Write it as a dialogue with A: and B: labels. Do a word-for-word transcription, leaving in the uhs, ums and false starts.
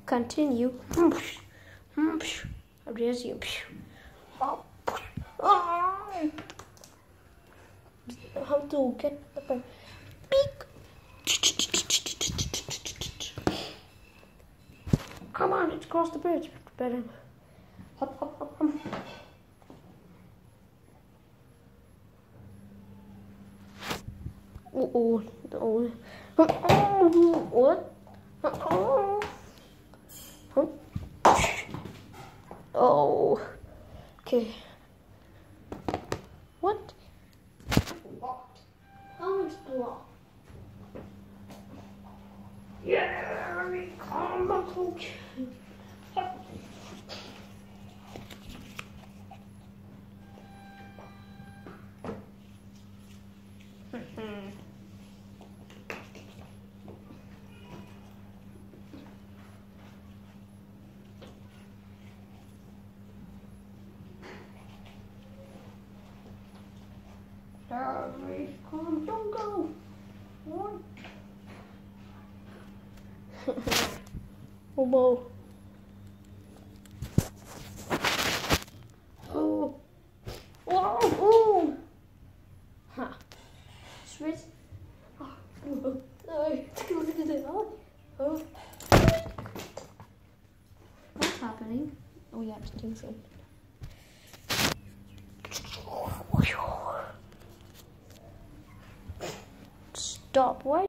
A: Continue. Resume. How to get the pen? Peek. Come on, let's cross the bridge. Better. Hop, hop, hop, hop. Oh, oh, oh. What? Oh. Oh. Okay. What? Blocked. How much blocked? Yeah, we come back. Okay. Sorry, come, don't go. What? Oh, whoa. Oh. Oh, oh. Huh. Switch. Oh, oh. Oh. Oh. What's happening? Oh, yeah, it's doing something. Stop, what?